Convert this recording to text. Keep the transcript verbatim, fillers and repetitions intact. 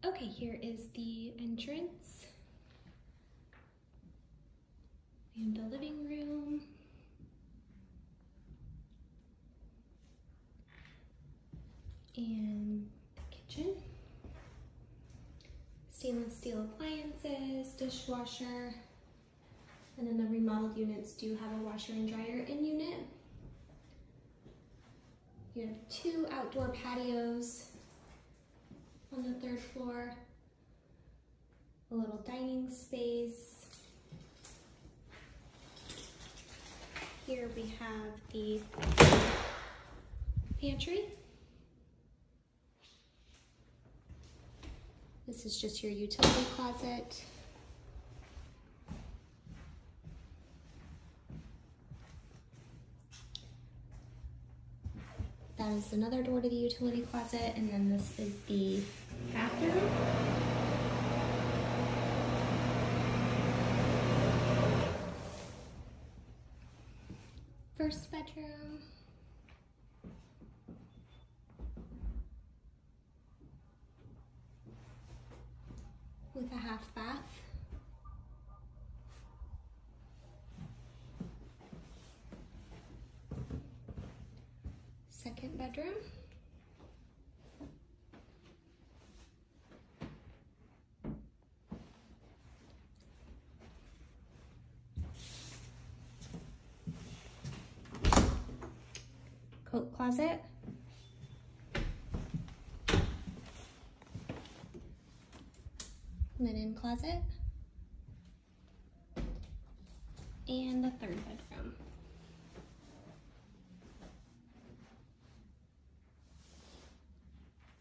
Okay, here is the entrance and the living room. And the kitchen. Stainless steel appliances, dishwasher, and then the remodeled units do have a washer and dryer in unit. You have two outdoor patios on the third floor, a little dining space. Here we have the pantry. This is just your utility closet. That is another door to the utility closet, and then this is the bathroom. First bedroom. With a half bath. Second bedroom. Coat closet. Linen closet. And the third bedroom.